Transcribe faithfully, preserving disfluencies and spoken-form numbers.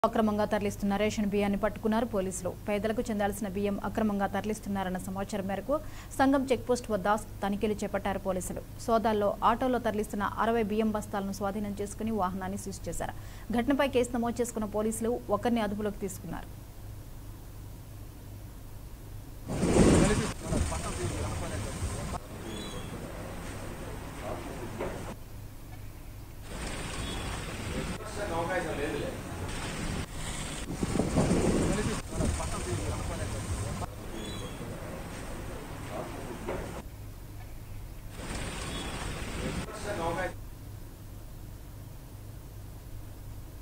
అక్రమంగా తరలిస్తున్న రేషన్ బియ్యాన్ని పట్టుకున్నారు పోలీసులు. పేదలకు చెందాల్సిన బియ్యం అక్రమంగా తరలిస్తున్నారన్న సమాచారం మేరకు సంగం చెక్పోస్ట్ వద్ద తనిఖీలు చేపట్టారు పోలీసులు. సోదాల్లో ఆటోలో తరలిస్తున్న అరవై బియ్యం బస్తాలను స్వాధీనం చేసుకుని వాహనాన్ని సీజ్ చేశారు. ఘటనపై కేసు నమోదు చేసుకున్న పోలీసులు ఒకరిని అదుపులోకి తీసుకున్నారు.